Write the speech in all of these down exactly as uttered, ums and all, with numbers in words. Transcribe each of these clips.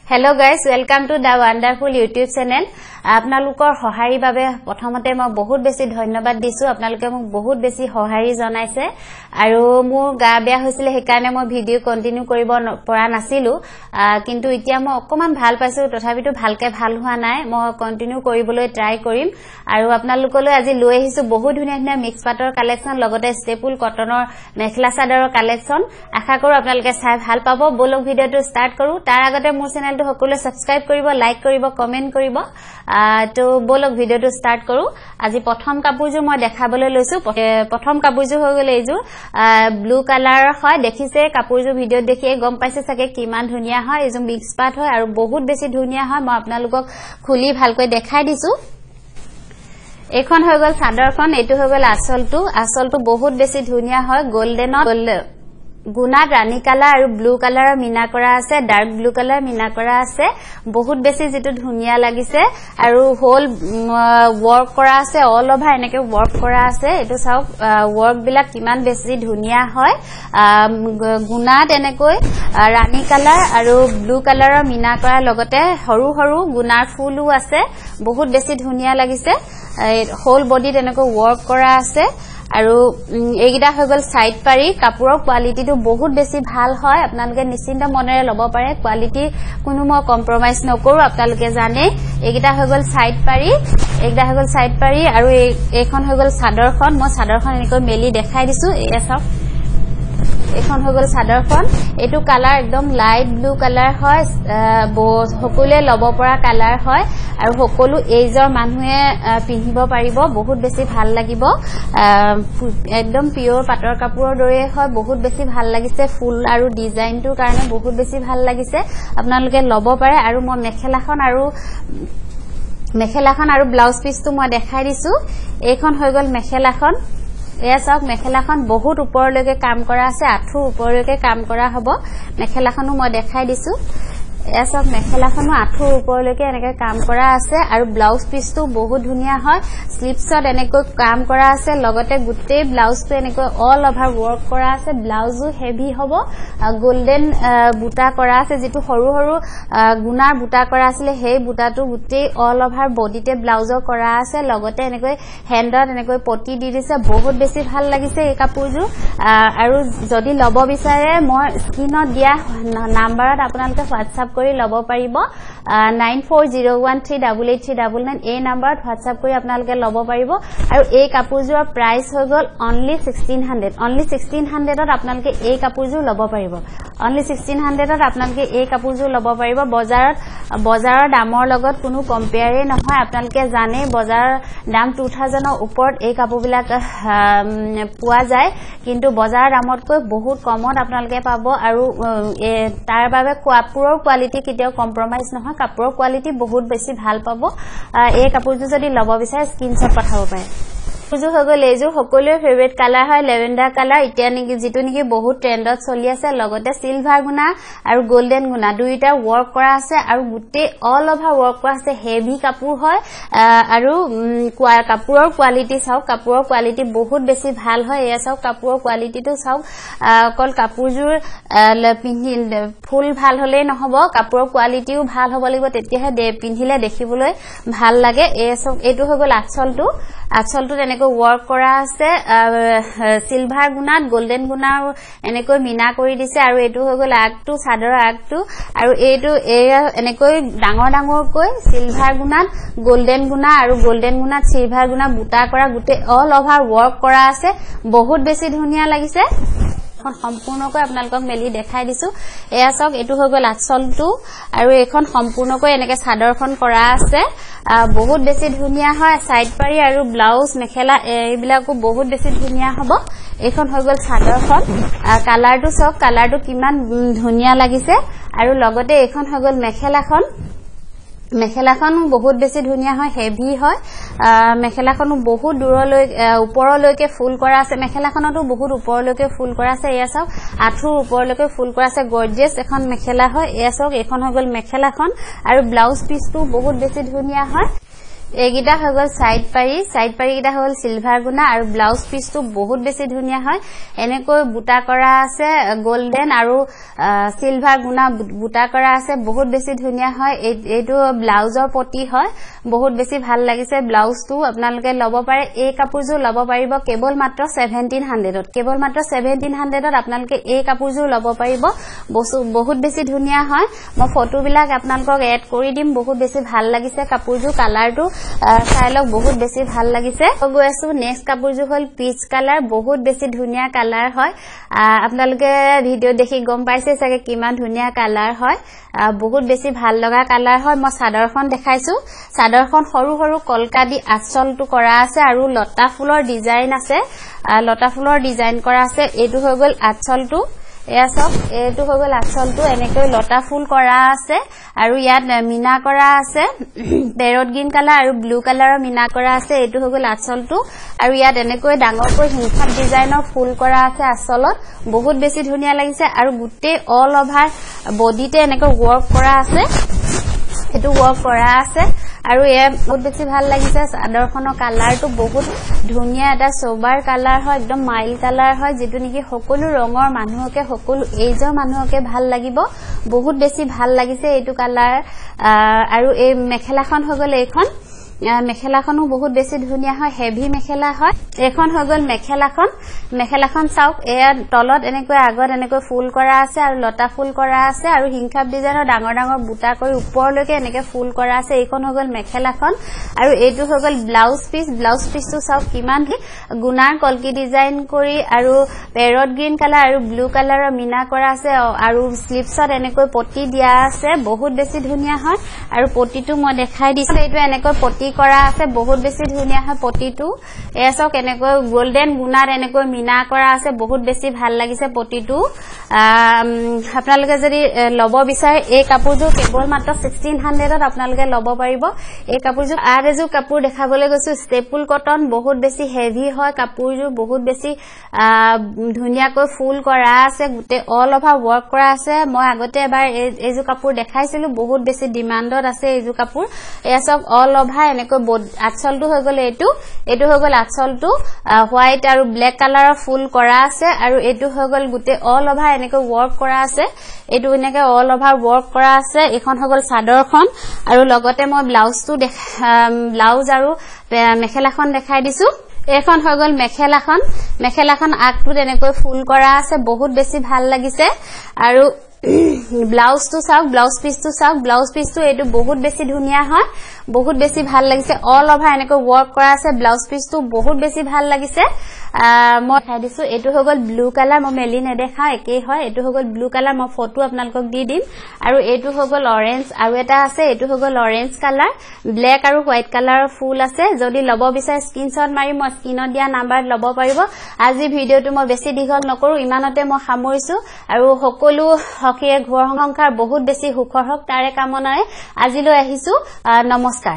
Hello guys, welcome to the wonderful YouTube channel. আপোনালোকৰ সহায়ৰ বাবে প্ৰথমতে মই বহুত বেছি ধন্যবাদ দিছো আপোনালোকে মোক বহুত বেছি সহায় জনাইছে আৰু মোৰ গা বেয়া হৈছিল হেকাৰণে মই ভিডিও কন্টিনিউ কৰিব পৰা নাছিলো কিন্তু এতিয়া মই অকমান ভাল পাইছো তথাপিতো ভালকে ভাল হোৱা নাই মই কন্টিনিউ কৰিবলৈ ট্ৰাই কৰিম আৰু আপোনালোকলৈ আজি লৈ আহিছো বহুত ধুনীয়া ধুনীয়া মিক্স পাটৰ কালেকচন লগতে ষ্টেপুল কটনৰ মেখলা চাদৰৰ কালেকচন আশা কৰো আপোনালোকে চাই ভাল পাব বলক ভিডিওটো ষ্টাৰ্ট কৰো তাৰ আগতে মোৰ চেনেলটো সকলোৱে সাবস্ক্ৰাইব কৰিব লাইক কৰিব কমেন্ট কৰিব তো বলক ভিডিওটো স্টার্ট কৰো আজি প্ৰথম কাপোৰজো মই দেখাবলৈ লৈছো প্ৰথম কাপোৰজো হৈ গলে এইজো ব্লু কালাৰ হয় দেখিছে কাপোৰজো ভিডিও দেখিয়ে গম পাইছে সকে কিমান ধুনিয়া হয় এইজো মিক্স পাট হয় আৰু বহুত বেছি ধুনিয়া হয় মই আপোনালোকক খুলি ভালকৈ দেখাই দিছো এখন হৈ গল সাদৰখন এটো হৈ গল আসলটো আসলটো বহুত বেছি ধুনিয়া হয় গোল্ডেনত গুনা ৰানী কালাৰ আৰু ব্লু কালাৰৰ মিনা কৰা আছে ডাৰ্ক ব্লু কালাৰ মিনা কৰা আছে বহুত বেছি যেটো ধুনিয়া লাগিছে আৰু হোল ওয়ার্ক কৰা আছে অল ওভাৰ এনেকে ওয়ার্ক কৰা আছে এটো চাওক ওয়ার্ক বিলাক কিমান বেছি ধুনিয়া হয় গুনাত এনেকৈ ৰানী কালাৰ আৰু ব্লু কালাৰৰ মিনা কৰা লগতে হৰু হৰু গুনাৰ ফুলও আছে বহুত বেছি ধুনিয়া লাগিছে হোল বডি এনেকৈ ওয়ার্ক কৰা আছে আৰু এইগিটা হৈ গল সাইড পাৰি কাপোৰৰ কোৱালিটিটো বহুত বেছি ভাল হয় আপোনালোকে নিশ্চিন্ত মনেৰে লব পাৰে কোৱালিটি কোনো মই কম্প্ৰমাইজ নকৰো আপোনালোকে জানে এইগিটা হৈ গল সাইড পাৰি এইগিটা হৈ গল সাইড পাৰি আৰু এইখন হৈ গল সাদৰখন মই সাদৰখন এনেকৈ মেলি দেখাই দিছো এয়া চাওক এখন হৈ গল সাদৰখন এটো কালাৰ একদম লাইট ব্লু কালাৰ হয় সকলোৱে লব পৰা কালাৰ হয় আৰু সকলো এজৰ মানুহে পিন্ধিব পাৰিব বহুত বেছি ভাল লাগিব একদম পিওৰ পাটৰ কাপোৰৰ দৰে হয় বহুত বেছি ভাল লাগিছে ফুল আৰু ডিজাইনটোৰ কাৰণে বহুত বেছি ভাল লাগিছে আপোনালোকে লব পাৰে আৰু মই মেখেলাখন আৰু মেখেলাখন আৰু ব্লাউজ পিচটো মই দেখাই দিছো এইখন হৈ গল মেখেলাখন এয়া চাওক মেখেলাখন বহুত ওপৰলৈকে কাম কৰা আছে আঠু ওপৰলৈকে কাম কৰা হ'ব মেখেলাখনো মই দেখাই দিছো এয়া চাওক মেখেলাখনো আঠু ওপৰলৈকে এনেকৈ কাম কৰা আছে আৰু ব্লাউজ পিচটো বহুত ধুনিয়া হয় স্লিপছত এনেকৈ কাম কৰা আছে লগতে গুটেই ব্লাউজটো এনেকৈ অল ওভাৰ ওয়ার্ক কৰা আছে ব্লাউজো হেভি হ'ব গোল্ডেন বুটা কৰা আছে যেটো হৰু হৰু গুনাৰ বুটা কৰা আছিল সেই বুটাটো গুটেই অল ওভাৰ বডিতে ব্লাউজৰ কৰা আছে লগতে এনেকৈ হেণ্ডত এনেকৈ পটি দি দিছে বহুত বেছি ভাল লাগিছে এই কাপোৰজো আৰু যদি লব বিচাৰে মই স্ক্ৰিনত দিয়া নাম্বাৰত আপোনালোকে WhatsApp কৰি লব পাৰিব nine four zero one three eight eight three nine nine এই নম্বৰত WhatsApp কৰি আপোনালোকে লব পাৰিব আৰু এই কাপোৰজোৰ প্ৰাইস হৈ গল only sixteen hundred only sixteen hundred ত আপোনালোকে এই কাপোৰজোৰ লব পাৰিব only sixteen hundred ত আপোনালোকে এই কাপোৰজোৰ লব পাৰিব বজাৰত বজাৰৰ দামৰ লগত কোনো কম্পেয়াৰে নহয় আপোনালোকে জানে বজাৰৰ দাম two thousand ৰ ওপৰত এই কাপোৰবিলাক পোৱা যায় কিন্তু বজাৰৰ দামতকৈ বহুত কমত আপোনালোকে পাব আৰু তাৰ বাবে কাপোৰৰ কোৱালিটি কেতিয়াও কম্প্ৰমাইজ নহয় কাপোৰৰ কোৱালিটি বহুত বেছি ভাল পাব এই কাপোৰটো যদি লব বিচাৰে স্ক্ৰিনশ্বট পঠাব পাৰে পুজো হৈ গল এইজো সকলোৰে ফেভাৰিট কালাৰ হয় লেভেণ্ডাৰ কালাৰ এতিয়া নেকি যেটো নেকি বহুত ট্ৰেন্ডত চলি আছে লগতে সিলভাৰ গুনা আৰু গোল্ডেন গুনা দুইটা ওয়ার্ক কৰা আছে আৰু গুটে অল ওভাৰ ওয়ার্ক কৰা আছে হেভি কাপোৰ হয় আৰু কাপোৰৰ কোৱালিটি চাওক কাপোৰৰ কোৱালিটি বহুত বেছি ভাল হয় এয়া চাওক কাপোৰৰ কোৱালিটিটো চাওক কল কাপোৰজোৰ পিন্ধি ফুল ভাল হলে নহব কাপোৰৰ কোৱালিটিও ভাল হ'ব লাগিব তেতিয়াহে পিন্ধিলে দেখিবলৈ ভাল লাগে এয়া চাওক এটো হৈ গল আচলটো আচলটো এনেকৈ ওয়ার্ক কৰা আছে সিলভাৰ গুনাত গোল্ডেন গুনা এনেকৈ মিনা কৰি দিছে আৰু এটো হৈ গল আগটো সাদৰ আগটো আৰু এটো এনেকৈ ডাঙৰ ডাঙৰকৈ সিলভাৰ গুনাত গোল্ডেন গুনা আৰু গোল্ডেন গুনাত সিলভাৰ গুনা বুটা কৰা গুটে অল ওভাৰ ওয়ার্ক কৰা আছে বহুত বেছি ধুনিয়া লাগিছে এখন সম্পূৰ্ণকৈ আপোনালোকক মেলি দেখাই দিছো এয়া চাওক এটো হৈ গল আচলটো আৰু এখন সম্পূৰ্ণকৈ এনেকৈ সাদৰখন কৰা আছে বহুত বেছি ধুনিয়া হয় সাইড পাৰি আৰু ব্লাউজ মেখেলা এইবিলাকো বহুত বেছি ধুনিয়া হ'ব এখন হৈ গল সাদৰখন কালাৰটো চাওক কালাৰটো কিমান ধুনিয়া লাগিছে আৰু লগতে এখন হৈ গল মেখেলাখন মেখেলাখনো বহুত বেছি ধুনিয়া হয় হেভি হয় মেখেলাখনো বহুত দূৰলৈ ওপৰলৈকে ফুল কৰা আছে মেখেলাখনটো বহুত ওপৰলৈকে ফুল কৰা আছে এয়া চাওক আঠুৰ ওপৰলৈকে ফুল কৰা আছে গৰ্জিয়াস এখন মেখেলা হয় এয়া চাওক এখন হৈ গল মেখেলাখন আৰু ব্লাউজ পিচটো বহুত বেছি ধুনিয়া হয় এইগিটা হৈ গল সাইড পাৰি সাইড পাৰি গিটা হ'ল সিলভাৰ গুনা আৰু ব্লাউজ পিসটো বহুত বেছি ধুনিয়া হয় এনেকৈ বুটা কৰা আছে গোল্ডেন আৰু সিলভাৰ গুনা বুটা কৰা আছে বহুত বেছি ধুনিয়া হয় এইটো ব্লাউজৰ পটি হয় বহুত বেছি ভাল লাগিছে ব্লাউজটো আপোনালোকে লব পাৰে এই কাপোৰজোৰ লব পাৰিব কেৱল মাত্ৰ seventeen hundred ত কেৱল মাত্ৰ seventeen hundred ত আপোনালোকে এই কাপোৰজোৰ লব পাৰিব বহুত বেছি ধুনিয়া হয় মই ফটো বিলাক আপোনালোকক এড কৰি দিম বহুত বেছি ভাল লাগিছে কাপোৰজোৰ কালাৰটো চাইলক বহুত বেছি ভাল লাগিছে গৈ আছো নেক্সট কাপোৰজোৰ হল পিচ কালাৰ বহুত বেছি ধুনিয়া কালাৰ হয় আপোনালোকে ভিডিও দেখি গম পাইছে চাগে কিমান ধুনিয়া কালাৰ হয় বহুত বেছি ভাল লগা কালাৰ হয় মই চাদৰখন দেখাইছো চাদৰখন সৰু সৰু কলকা দি আঁচলটো কৰা আছে আৰু লতা ফুলৰ ডিজাইন আছে লতা ফুলৰ ডিজাইন কৰা আছে এইটো হৈ গল আঁচলটো এয়া সব এইটো হৈ গল আঁচলটো এনেকৈ লতা ফুল কৰা আছে আৰু ইয়াত মিনা কৰা আছে পেৰট গ্ৰীন কালাৰ আৰু ব্লু কালাৰৰ মিনা কৰা আছে এইটো হৈ গল আঁচলটো আৰু ইয়াত এনেকৈ ডাঙৰকৈ হিংসাপ ডিজাইনৰ ফুল কৰা আছে আঁচলত বহুত বেছি ধুনিয়া লাগিছে আৰু গুটে অল ওভাৰ বডিতে এনেকৈ ওয়ার্ক কৰা আছে এটো ওয়ার্ক কৰা আছে আৰু এ বহুত বেছি ভাল লাগিছে চাদৰখনৰ কালাৰটো বহুত ধুনিয়া এটা সোবাৰ কালাৰ হয় একদম মাইল কালাৰ হয় যেটো নেকি সকলো ৰঙৰ মানুহকে সকলো এজৰ মানুহকে ভাল লাগিব বহুত বেছি ভাল লাগিছে এইটো কালাৰ আৰু এই মেখেলাখন হৈ গলে এইখন মেখেলাখনো বহুত বেছি ধুনিয়া হয় হেভি মেখেলা হয় এখন হৈ গল মেখেলাখন মেখেলাখন চাওক এয়া তলত এনেকৈ আগত এনেকৈ ফুল কৰা আছে আৰু লতা ফুল কৰা আছে আৰু হিংখাপ ডিজাইনৰ ডাঙৰ ডাঙৰ বুটা কৰি ওপৰলৈকে এনেকৈ ফুল কৰা আছে এইখন হৈ গল মেখেলাখন আৰু এইটো হৈ গল ব্লাউজ পিস ব্লাউজ পিসটো চাওক কিমান গুনাৰ কলকি ডিজাইন কৰি আৰু পেৰট গ্ৰীন কালাৰ আৰু ব্লু কালাৰৰ মিনা কৰা আছে আৰু স্লিপছত এনেকৈ পটি দিয়া আছে বহুত বেছি ধুনিয়া হয় আৰু পটিটো মই দেখাই দিছো এইটো এনেকৈ পটি কৰা আছে বহুত বেছি ধুনিয়া হয় পটিটো এসক এনেকৈ গোল্ডেন গুনাৰ এনেকৈ মিনা কৰা আছে বহুত বেছি ভাল লাগিছে পটিটো আপোনালোকে যদি লব বিচাৰে এই কাপোৰজোৰ কেৱল মাত্ৰ sixteen hundred ত আপোনালোকে লব পাৰিব এই কাপোৰজোৰ আৰু এজোৰ কাপোৰ দেখাবলৈ গৈছো ষ্টেপল কটন বহুত বেছি হেভি হয় কাপোৰজোৰ বহুত বেছি ধুনিয়াকৈ ফুল কৰা আছে গুটে অল ওভাৰ ওয়ার্ক কৰা আছে মই আগতে এবাৰ এইজোৰ কাপোৰ দেখাইছিলো বহুত বেছি ডিমান্ডত আছে এইজোৰ কাপোৰ এসক অল ওভাৰ এনেকৈ আঁচলটো হৈ গলে এইটো এইটো হৈ গল আঁচলটো হোয়াইট আৰু ব্ল্যাক কালাৰৰ ফুল কৰা আছে আৰু এইটো হৈ গল গুটে অল ওভাৰ এনেকৈ ওয়ার্ক কৰা আছে এইটো এনেকৈ অল ওভাৰ ওয়ার্ক কৰা আছে এখন হৈ গল চাদৰখন আৰু লগতে মই ব্লাউজটো ব্লাউজ আৰু মেখেলাখন দেখাই দিছো এখন হৈ গল মেখেলাখন মেখেলাখন আগটো এনেকৈ ফুল কৰা আছে বহুত বেছি ভাল লাগিছে আৰু ব্লাউজটো চাওক ব্লাউজ পিসটো চাওক ব্লাউজ পিসটো এটো বহুত বেছি ধুনিয়া হয় বহুত বেছি ভাল লাগিছে অল ওভাৰ এনেকৈ ওয়ার্ক কৰা আছে ব্লাউজ পিসটো বহুত বেছি ভাল লাগিছে মই দেখাই দিছো এটো হৈ গল ব্লু কালাৰ মই মেলি নেদেখা একেই হয় এটো হৈ গল ব্লু কালাৰ মই ফটো আপোনালোকক দি দিম আৰু এটো হৈ গল অৰেঞ্জ আৰু এটা আছে এটো হৈ গল অৰেঞ্জ কালাৰ ব্ল্যাক আৰু হোয়াইট কালাৰৰ ফুল আছে যদি লব বিচাৰে স্ক্ৰিনশ্বট মাৰি মই স্ক্ৰিনত দিয়া নাম্বাৰ লব পাৰিব আজি ভিডিওটো মই বেছি দীঘল নকৰো ইমানতে মই সামৰিছো আৰু সকলো হকিয়ে ঘৰ সংসাৰ বহুত বেছি সুখৰ হক তাৰে কামনাৰে আজিলৈ আহিছো নমস্কাৰ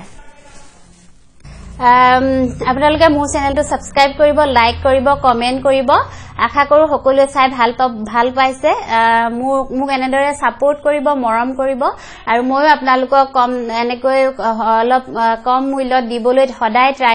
আপোনালোকে মোৰ চেনেলটো সাবস্ক্ৰাইব কৰিব লাইক কৰিব কমেন্ট কৰিব আশা কৰো সকলোৱে চাই ভাল ভাল পাইছে মোৰ মোক এনেদৰে সাপোৰ্ট কৰিব মৰম কৰিব আৰু মই আপোনালোকক কম এনেকৈ অলপ কম মূল্যত দিবলৈ সদায়